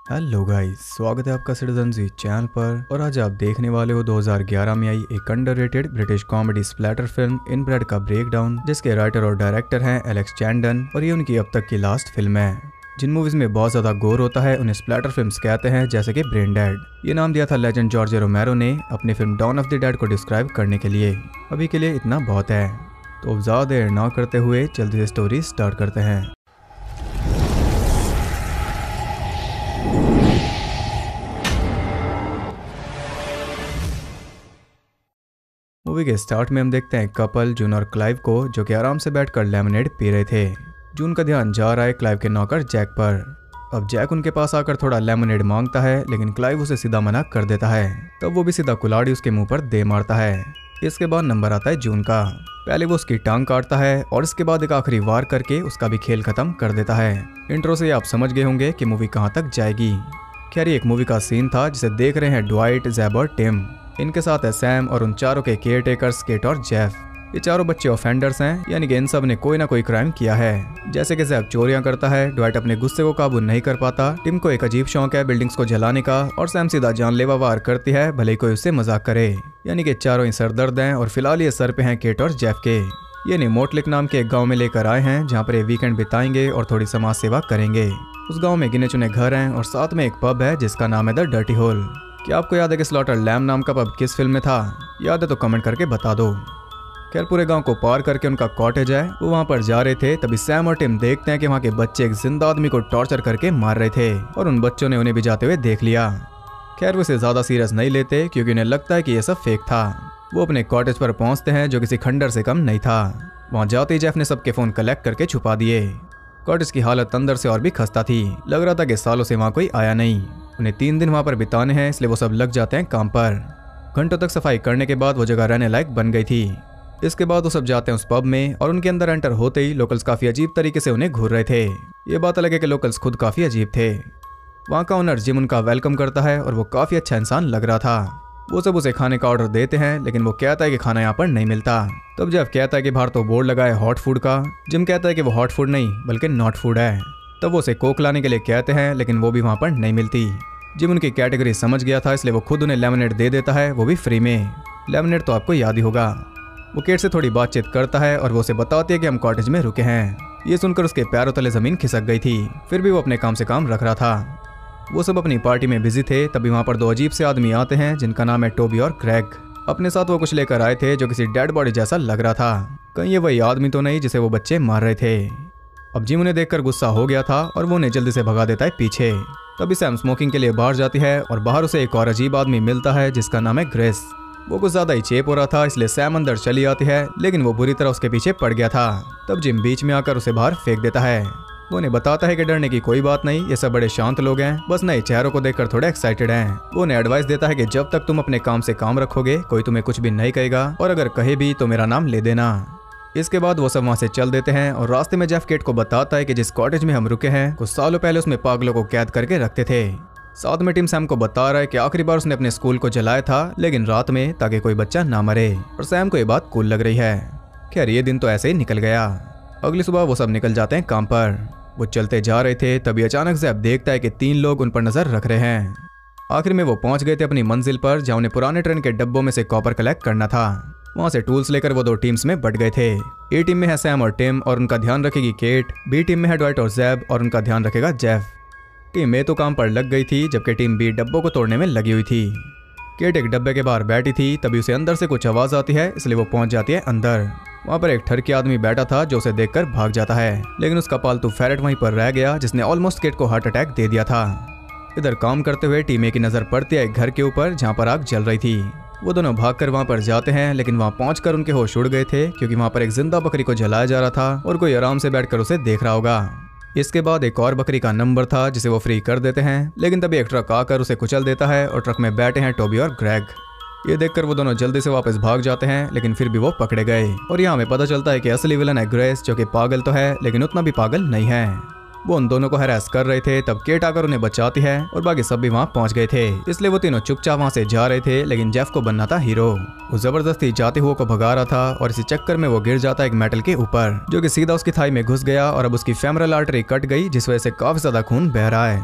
Hello guys, स्वागत है आपका सिटीजन जी चैनल पर। और आज आप देखने वाले हो 2011 में आई एक underrated British comedy splatter film Inbred का ब्रेकडाउन, जिसके राइटर और डायरेक्टर हैं एलेक्स चैंडन और ये उनकी अब तक की लास्ट फिल्म है। जिन मूवीज में बहुत ज्यादा गोर होता है उन्हें स्प्लैटर फिल्म्स कहते हैं, जैसे कि ब्रेन डेड। ये नाम दिया था लेजेंड जॉर्ज रोमेरो ने अपनी film Dawn of the Dead को डिस्क्राइब करने के लिए। अभी के लिए इतना बहुत है, तो अब ज्यादा देर ना करते हुए जल्दी से स्टोरी स्टार्ट करते हैं। मूवी के स्टार्ट में हम देखते हैं कपल जून और क्लाइव को, जो कि आराम से बैठकर लेमनेड पी रहे थे। जून का ध्यान जा रहा है क्लाइव के नौकर जैक पर। अब जैक उनके पास आकर थोड़ा लेमनेड मांगता है, लेकिन क्लाइव उसे सीधा मना कर देता है। तब वो भी सीधा कुल्हाड़ी उसके मुंह पर दे मारता है। इसके बाद नंबर आता है जून का। पहले वो उसकी टांग काटता है और इसके बाद एक आखिरी वार करके उसका भी खेल खत्म कर देता है। इंट्रो से आप समझ गए होंगे कि मूवी कहाँ तक जाएगी। खैर, एक मूवी का सीन था जिसे देख रहे हैं ड्वाइट, ज़ेब और टिम। इनके साथ है सैम और उन चारों के केयर टेकर्स केट और जेफ। ये चारों बच्चे ऑफेंडर्स हैं, यानी कि इन सब ने कोई ना कोई क्राइम किया है। जैसे कि ज़ेब चोरियां करता है, ड्वाइट अपने गुस्से को काबू नहीं कर पाता, टिम को एक अजीब शौक है बिल्डिंग्स को जलाने का, और सैम सीधा जानलेवा वार करती है भले ही कोई उससे मजाक करे। यानी कि चारों ही सरदर्द हैं और फिलहाल ये सर पे हैं केट और जेफ के। ये निमोटलिक नाम के एक गाँव में लेकर आए हैं, जहाँ पर ये वीकेंड बिताएंगे और थोड़ी समाज सेवा करेंगे। उस गाँव में गिने चुने घर हैं और साथ में एक पब है जिसका नाम है द डर्टी होल। क्या आपको याद है कि स्लॉटर लैम नाम का पब किस फिल्म में था? याद है तो कमेंट करके बता दो। खैर, पूरे गांव को पार करके उनका कॉटेज है, वो वहां पर जा रहे थे। तभी सैम और टिम देखते हैं कि वहां के बच्चे एक जिंदा आदमी को टॉर्चर करके मार रहे थे और उन बच्चों ने उन्हें भी जाते हुए देख लिया। खैर, वो इसे ज्यादा सीरियस नहीं लेते क्योंकि उन्हें लगता है कि यह सब फेक था। वो अपने कॉटेज पर पहुंचते हैं जो किसी खंडर से कम नहीं था। वहां जाते ही जेफ ने सबके फोन कलेक्ट करके छुपा दिए। कॉटेज की हालत अंदर से और भी खस्ता थी। लग रहा था कि सालों से वहां कोई आया नहीं। उन्हें 3 दिन वहां पर बिताने हैं, इसलिए वो सब लग जाते हैं काम पर। घंटों तक सफाई करने के बाद वो जगह रहने लायक बन गई थी। इसके बाद वो सब जाते हैं उस पब में और उनके अंदर एंटर होते ही लोकल्स काफी अजीब तरीके से उन्हें घूर रहे थे। ये बात अलग है कि लोकल्स खुद काफी अजीब थे। वहाँ का ओनर जिम उनका वेलकम करता है और वो काफी अच्छा इंसान लग रहा था। वो सब उसे खाने का ऑर्डर देते हैं, लेकिन वो कहता है कि खाना यहाँ पर नहीं मिलता। तब जेफ कहता है कि बाहर तो बोर्ड लगा है हॉट फूड का। जिम कहता है कि वो हॉट फूड नहीं बल्कि नॉट फूड है। तब वो उसे कोक लाने के लिए कहते हैं, लेकिन वो भी वहाँ पर नहीं मिलती। जिम उनकी कैटेगरी समझ गया था, इसलिए वो खुद उन्हें लेमनेड दे देता है, वो भी फ्री में। लेमनेड तो आपको याद ही होगा। वो केट से थोड़ी बातचीत करता है और वो उसे बताती है कि हम कॉटेज में रुके हैं। ये सुनकर उसके पैरों तले जमीन खिसक गई थी, फिर भी वो अपने काम से काम रख रहा था। वो सब अपनी पार्टी में बिजी थे। तभी वहाँ पर 2 अजीब से आदमी आते हैं जिनका नाम है टोबी और ग्रेग। अपने साथ वो कुछ लेकर आए थे जो किसी डेड बॉडी जैसा लग रहा था। कहीं ये वही आदमी तो नहीं जिसे वो बच्चे मार रहे थे। अब जिम उन्हें देखकर गुस्सा हो गया था और वो उन्हें जल्दी से भगा देता है पीछे। तभी सैम स्मोकिंग के लिए बाहर जाती है और बाहर उसे एक और अजीब आदमी मिलता है जिसका नाम है ग्रेस। वो कुछ ज्यादा ही चेप हो रहा था, इसलिए सैम अंदर चली आती है, लेकिन वो बुरी तरह उसके पीछे पड़ गया था। तब जिम बीच में आकर उसे बाहर फेंक देता है। वो उन्हें बताता है कि डरने की कोई बात नहीं, ये सब बड़े शांत लोग हैं, बस नए चेहरों को देखकर थोड़े एक्साइटेड हैं। वो उन्हें एडवाइस देता है कि जब तक तुम अपने काम से काम रखोगे कोई तुम्हें कुछ भी नहीं कहेगा, और अगर कहे भी तो मेरा नाम ले देना। इसके बाद वो सब वहाँ से चल देते हैं और रास्ते में जेफ केट को बताता है कि जिस कॉटेज में हम रुके हैं कुछ सालों पहले उसमें पागलों को कैद करके रखते थे। साथ में टीम सैम को बता रहा है कि आखिरी बार उसने अपने स्कूल को जलाया था, लेकिन रात में, ताकि कोई बच्चा ना मरे। और सैम को ये बात कूल लग रही है। खैर, ये दिन तो ऐसे ही निकल गया। अगली सुबह वो सब निकल जाते हैं काम पर। वो चलते जा रहे थे, तभी अचानक ज़ेब देखता है कि 3 लोग उन पर नजर रख रहे हैं। आखिर में वो पहुंच गए थे अपनी मंजिल पर, जहाँ उन्हें पुराने ट्रेन के डब्बों में से कॉपर कलेक्ट करना था। वहां से टूल्स लेकर वो 2 टीम्स में बट गए थे। ए टीम में है सैम और टिम और उनका ध्यान रखेगी केट। बी टीम में है ड्वाइट और ज़ेब और उनका ध्यान रखेगा जेफ। टीम ए तो काम पर लग गई थी, जबकि टीम बी डब्बों को तोड़ने में लगी हुई थी। केट एक डब्बे के बाहर बैठी थी, तभी उसे अंदर से कुछ आवाज आती है, इसलिए वो पहुंच जाती है अंदर। वहाँ पर एक ठरकी आदमी बैठा था जो उसे देखकर भाग जाता है, लेकिन उसका पालतू फेरेट वहीं पर रह गया जिसने ऑलमोस्ट केट को हार्ट अटैक दे दिया था। इधर काम करते हुए टीम ए की नजर पड़ती है एक घर के ऊपर जहाँ पर आग जल रही थी। वो दोनों भागकर वहाँ पर जाते हैं, लेकिन वहाँ पहुंचकर उनके होश उड़ गए थे क्योंकि वहाँ पर एक जिंदा बकरी को जलाया जा रहा था और कोई आराम से बैठकर उसे देख रहा होगा। इसके बाद एक और बकरी का नंबर था जिसे वो फ्री कर देते हैं, लेकिन तभी एक ट्रक आकर उसे कुचल देता है और ट्रक में बैठे हैं टोबी और ग्रेग। ये देखकर वो दोनों जल्दी से वापस भाग जाते हैं, लेकिन फिर भी वो पकड़े गए और यहाँ हमें पता चलता है कि असली विलन है ग्रेस, जो कि पागल तो है लेकिन उतना भी पागल नहीं है। वो उन दोनों को हैरेस कर रहे थे, तब केट आकर उन्हें बचाती है और बाकी सब भी वहाँ पहुँच गए थे, इसलिए वो तीनों चुपचाप वहाँ से जा रहे थे। लेकिन जेफ को बनना था हीरो। वो जबरदस्ती जाते हुए को भगा रहा था और इसी चक्कर में वो गिर जाता है एक मेटल के ऊपर, जो कि सीधा उसकी थाई में घुस गया और अब उसकी फेमरल आर्टरी कट गई, जिस वजह से काफी ज्यादा खून बह रहा है।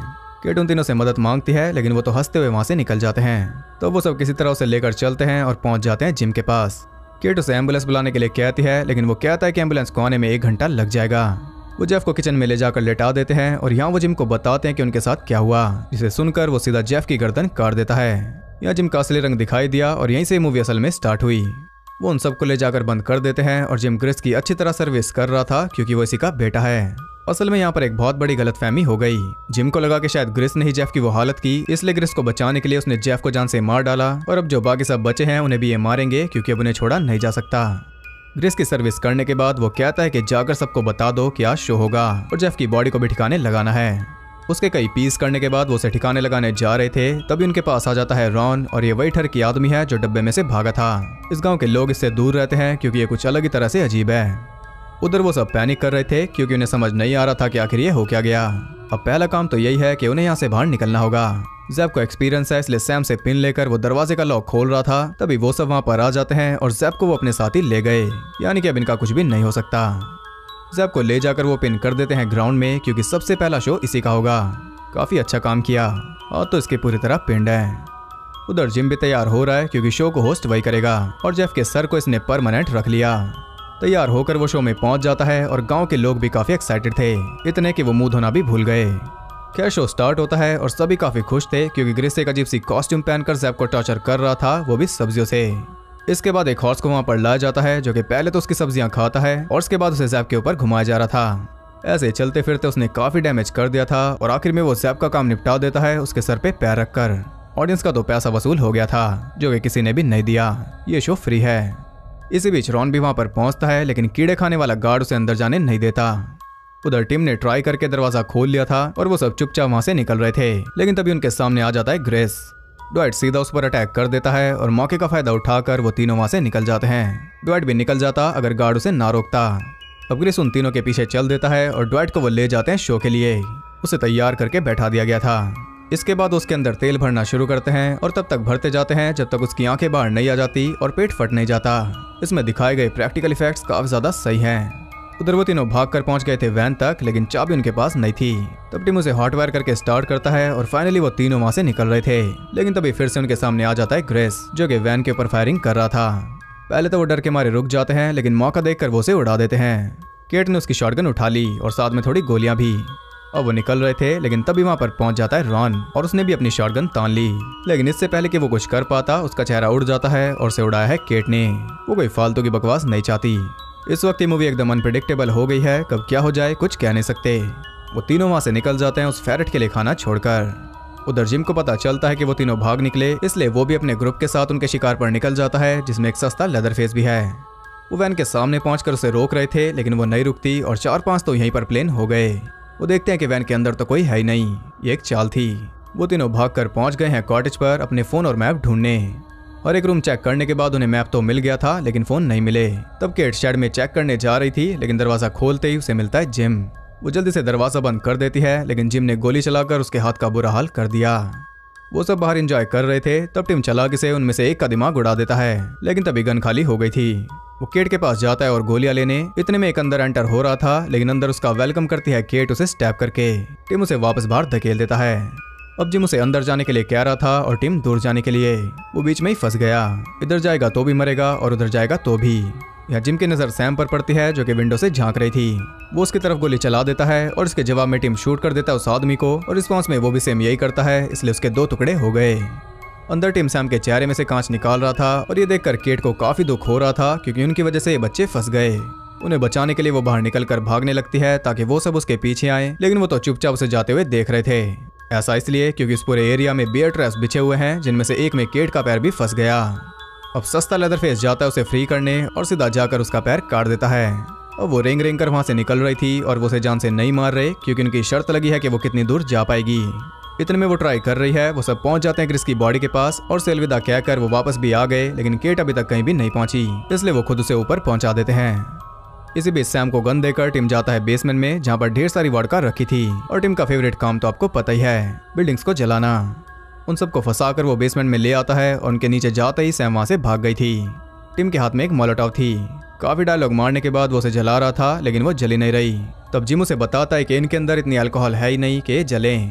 केट उन तीनों से मदद मांगती है, लेकिन वो तो हंसते हुए वहाँ से निकल जाते हैं। तो वो सब किसी तरह उसे लेकर चलते हैं और पहुंच जाते हैं जिम के पास। केट उसे एम्बुलेंस बुलाने के लिए कहती है, लेकिन वो कहता है कि एम्बुलेंस को आने में 1 घंटा लग जाएगा। वो जेफ को किचन में ले जाकर लेटा देते हैं और यहाँ वो जिम को बताते हैं कि उनके साथ क्या हुआ, जिसे सुनकर वो सीधा जेफ की गर्दन काट देता है। यहाँ जिम का असली रंग दिखाई दिया और यहीं से मूवी असल में स्टार्ट हुई। वो उन सबको ले जाकर बंद कर देते हैं और जिम ग्रिस की अच्छी तरह सर्विस कर रहा था क्योंकि वो इसी का बेटा है। असल में यहाँ पर एक बहुत बड़ी गलतफहमी हो गई। जिम को लगा कि शायद ग्रिस ने ही जेफ की वो हालत की, इसलिए ग्रिस को बचाने के लिए उसने जेफ को जान से मार डाला और अब जो बाकी सब बचे हैं उन्हें भी ये मारेंगे क्योंकि अब उन्हें छोड़ा नहीं जा सकता। ग्रिस की सर्विस करने के बाद वो कहता है कि जाकर सबको बता दो कि आज शो होगा और जेफ की बॉडी को भी ठिकाने लगाना है। उसके कई पीस करने के बाद वो उसे ठिकाने लगाने जा रहे थे, तभी उनके पास आ जाता है रॉन और ये वही ठर की आदमी है जो डब्बे में से भागा था। इस गांव के लोग इससे दूर रहते हैं क्योंकि ये कुछ अलग ही तरह से अजीब है। उधर वो सब पैनिक कर रहे थे क्योंकि उन्हें समझ नहीं आ रहा था कि आखिर ये हो क्या गया। अब पहला काम तो यही है कि उन्हें यहाँ से बाहर निकलना होगा। जैब को एक्सपीरियंस है, इसलिए सैम से पिन लेकर वो दरवाजे का लॉक खोल रहा था, तभी वो सब वहाँ पर आ जाते हैं और जैब को वो अपने साथ ही ले गए, यानी कि अब इनका कुछ भी नहीं हो सकता। जैब को ले जाकर वो पिन कर देते हैं ग्राउंड में क्योंकि सबसे पहला शो इसी का होगा। काफी अच्छा काम किया और तो इसकी पूरी तरह पिंड है। उधर जिम भी तैयार हो रहा है क्योंकि शो को होस्ट वही करेगा और जेफ के सर को इसने परमानेंट रख लिया। तैयार होकर वो शो में पहुंच जाता है और गांव के लोग भी काफी एक्साइटेड थे, इतने कि वो मुंह धोना भी भूल गए। खैर शो स्टार्ट होता है और सभी काफी खुश थे क्योंकि ग्रिस एक अजीब सी कॉस्ट्यूम पहनकर जैब को टॉर्चर कर रहा था, वो भी सब्जियों से। इसके बाद एक हॉर्स को वहां पर लाया जाता है जो कि पहले तो उसकी सब्जियां खाता है और उसके बाद उसे जैब के ऊपर घुमाया जा रहा था। ऐसे चलते फिरते उसने काफी डैमेज कर दिया था और आखिर में वो जैब का काम निपटा देता है उसके सर पे पैर रखकर। ऑडियंस का तो पैसा वसूल हो गया था जो कि किसी ने भी नहीं दिया, ये शो फ्री है। इसी बीच रॉन भी वहां पर पहुंचता है, लेकिन कीड़े खाने वाला गार्ड उसे अंदर जाने नहीं देता। उधर टीम ने ट्राई करके दरवाजा खोल लिया था और वो सब चुपचाप वहां से निकल रहे थे, लेकिन तभी उनके सामने आ जाता है ग्रेस। ड्वाइट सीधा उस पर अटैक कर देता है और मौके का फायदा उठाकर वो तीनों वहां से निकल जाते हैं। ड्वाइट भी निकल जाता अगर गार्ड उसे ना रोकता। अब ग्रेस उन तीनों के पीछे चल देता है और ड्वाइट को वो ले जाते हैं शो के लिए। उसे तैयार करके बैठा दिया गया था। इसके बाद उसके अंदर तेल भरना शुरू करते हैं और तब तक भरते जाते हैं जब तक उसकी आंखें बाहर नहीं आ जाती और पेट फट नहीं जाता। इसमें दिखाए गए प्रैक्टिकल इफेक्ट्स काफी ज्यादा सही हैं। उधर वो तीनों भागकर पहुंच गए थे वैन तक, लेकिन चाबी उनके पास नहीं थी। तब टीम उसे हॉटवायर करके स्टार्ट करता है और फाइनली वो तीनों वहां से निकल रहे थे, लेकिन तभी फिर से उनके सामने आ जाता है ग्रेस जो कि वैन के ऊपर फायरिंग कर रहा था। पहले तो वो डर के मारे रुक जाते हैं, लेकिन मौका देखकर वो उसे उड़ा देते हैं। केट ने उसकी शॉटगन उठा ली और साथ में थोड़ी गोलियां भी। अब वो निकल रहे थे, लेकिन तभी वहां पर पहुंच जाता है रॉन और उसने भी अपनी शॉटगन तान ली, लेकिन इससे पहले कि वो कुछ कर पाता उसका चेहरा उड़ जाता है और उसे उड़ाया है केट ने। वो कोई फालतू की बकवास नहीं चाहती। इस वक्त ये मूवी एकदम अनप्रेडिक्टेबल हो गई है, कब क्या हो जाए कुछ कह नहीं सकते। वो तीनों वहां से निकल जाते हैं उस फेरेट के लिए खाना छोड़कर। उधर जिम को पता चलता है कि वो तीनों भाग निकले, इसलिए वो भी अपने ग्रुप के साथ उनके शिकार पर निकल जाता है, जिसमें एक सस्ता लेदर फेस भी है। वो वैन के सामने पहुंचकर उसे रोक रहे थे, लेकिन वो नहीं रुकती और 4-5 तो यहीं पर प्लेन हो गए। वो देखते हैं कि वैन के अंदर तो कोई है ही नहीं, ये एक चाल थी। वो तीनों भागकर पहुंच गए हैं कॉटेज पर अपने फोन और मैप ढूंढने। और एक रूम चेक करने के बाद उन्हें मैप तो मिल गया था, लेकिन फोन नहीं मिले। तब केट शेड में चेक करने जा रही थी, लेकिन दरवाजा खोलते ही उसे मिलता है जिम। वो जल्दी से दरवाजा बंद कर देती है, लेकिन जिम ने गोली चलाकर उसके हाथ का बुरा हाल कर दिया। वो सब बाहर एंजॉय कर रहे थे, तब टीम चालाकी से उनमें से एक का दिमाग उड़ा देता है, लेकिन तभी गन खाली हो गई थी। वो केट के पास जाता है और गोलियां लेने, इतने में एक अंदर एंटर हो रहा था, लेकिन अंदर उसका वेलकम करती है केट उसे स्टैब करके। टीम उसे वापस बाहर धकेल देता है। अब जिम उसे अंदर जाने के लिए कह रहा था और टीम दूर जाने के लिए। वो बीच में ही फंस गया, इधर जाएगा तो भी मरेगा और उधर जाएगा तो भी। यहाँ जिम की नजर सैम पर पड़ती है जो कि विंडो से झांक रही थी। वो उसकी तरफ गोली चला देता है और इसके जवाब में टीम शूट कर देता है उस आदमी को, और रिस्पॉन्स में वो भी सेम यही करता है, इसलिए उसके 2 टुकड़े हो गए। अंदर टीम सैम के चेहरे में से कांच निकाल रहा था और ये देखकर केट को काफी दुख हो रहा था क्योंकि उनकी वजह से ये बच्चे फंस गए। उन्हें बचाने के लिए वो बाहर निकलकर भागने लगती है ताकि वो सब उसके पीछे आए, लेकिन वो तो चुपचाप उसे जाते हुए देख रहे थे। ऐसा इसलिए क्योंकि इस पूरे एरिया में बियर ट्रैप्स बिछे हुए हैं, जिनमें से एक में केट का पैर भी फंस गया। अब सस्ता लेदर फेस जाता है उसे फ्री करने और सीधा जाकर उसका पैर काट देता है। अब वो रेंग रेंग कर वहां से निकल रही थी और वो उसे जान से नहीं मार रहे क्योंकि उनकी शर्त लगी है कि वो कितनी दूर जा पाएगी। इतने में वो ट्राई कर रही है। वो सब पहुंच जाते हैं क्रिस की बॉडी के पास और उसे अलविदा कहकर वो वापस भी आ गए, लेकिन केट अभी तक कहीं भी नहीं पहुंची, इसलिए वो खुद उसे ऊपर पहुंचा देते हैं। इसी बीच सैम को गन देकर टीम जाता है बेसमेंट में, जहां पर ढेर सारी वॉडका रखी थी। और टीम का फेवरेट काम तो आपको पता ही है, बिल्डिंग्स को जलाना। उन सबको फंसाकर वो बेसमेंट में ले आता है और उनके नीचे जाते ही सैम वहां से भाग गई थी। टीम के हाथ में एक मोलोटॉव थी। काफी डायलॉग मारने के बाद वो उसे जला रहा था, लेकिन वो जली नहीं रही। तब जिम उसे बताता है कि इनके अंदर इतनी अल्कोहल है ही नहीं कि जले।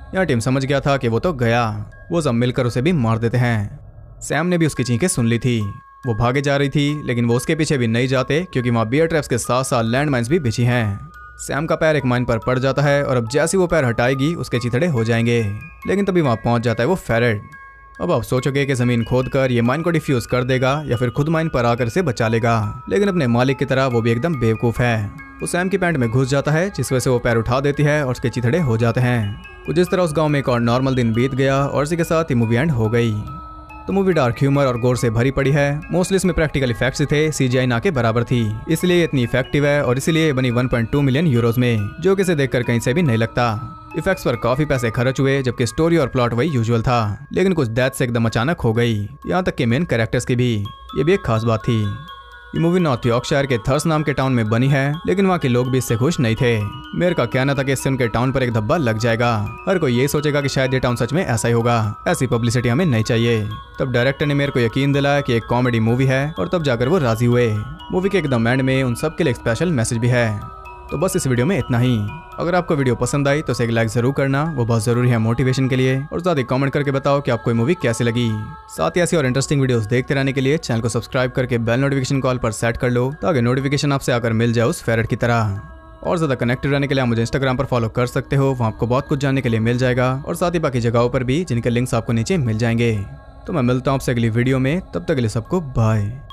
यहाँ टिम समझ गया था कि वो तो गया। वो सब मिलकर उसे भी मार देते हैं। सैम ने भी उसकी चीखें सुन ली थी। वो भागे जा रही थी, लेकिन वो उसके पीछे भी नहीं जाते क्योंकि वहाँ बियर ट्रैप्स के साथ साथ लैंड माइन्स भी बिछी हैं। सैम का पैर एक माइन पर पड़ जाता है और अब जैसे वो पैर हटाएगी उसके चिथड़े हो जाएंगे। लेकिन तभी वहाँ पहुंच जाता है वो फेरेट। अब आप सोचोगे कि जमीन खोद कर ये माइन को डिफ्यूज कर देगा या फिर खुद माइन पर आकर इसे बचा लेगा, लेकिन अपने मालिक की तरह वो भी एकदम बेवकूफ है। वो सैम की पैंट में घुस जाता है, जिस वजह से वो पैर उठा देती है और उसके चिथड़े हो जाते हैं। कुछ इस तरह उस गांव में एक और नॉर्मल दिन बीत गया और इसी के साथ ही मूवी एंड हो गई। तो मूवी डार्क ह्यूमर और गोर से भरी पड़ी है। मोस्टली इसमें प्रैक्टिकल इफेक्ट्स थे, सीजीआई ना के बराबर थी, इसलिए इतनी इफेक्टिव है और इसीलिए बनी 1.2 मिलियन यूरोज में, जो कि इसे देखकर कहीं से भी नहीं लगता। इफेक्ट्स पर काफी पैसे खर्च हुए, जबकि स्टोरी और प्लॉट वही यूजुअल था, लेकिन कुछ डेथ से एकदम अचानक हो गई, यहाँ तक कि मेन कैरेक्टर्स की भी। ये भी एक खास बात थी। ये मूवी नॉर्थ यॉर्कशायर के थर्स नाम के टाउन में बनी है, लेकिन वहाँ के लोग भी इससे खुश नहीं थे। मेयर का कहना था कि इससे उनके टाउन पर एक धब्बा लग जाएगा। हर कोई यही सोचेगा कि शायद ये टाउन सच में ऐसा ही होगा। ऐसी पब्लिसिटी हमें नहीं चाहिए। तब डायरेक्टर ने मेयर को यकीन दिलाया कि एक कॉमेडी मूवी है और तब जाकर वो राजी हुए। मूवी के एकदम एंड में उन सब के लिए एक स्पेशल मैसेज भी है। तो बस इस वीडियो में इतना ही। अगर आपको वीडियो पसंद आई तो इसे एक लाइक जरूर करना, वो बहुत जरूरी है मोटिवेशन के लिए। और साथ ही कमेंट करके बताओ कि आपको ये मूवी कैसी लगी। साथ ही ऐसी और इंटरेस्टिंग वीडियोस देखते रहने के लिए चैनल को सब्सक्राइब करके बेल नोटिफिकेशन कॉल पर सेट कर लो, ताकि नोटिफिकेशन आपसे आकर मिल जाए उस फेरेट की तरह। और ज्यादा कनेक्टेड रहने के लिए आप मुझे इंस्टाग्राम पर फॉलो कर सकते हो, वहाँ आपको बहुत कुछ जानने के लिए मिल जाएगा। और साथ ही बाकी जगहों पर भी, जिनके लिंक्स आपको नीचे मिल जाएंगे। तो मैं मिलता हूँ आपसे अगली वीडियो में, तब तक के लिए सबको बाय।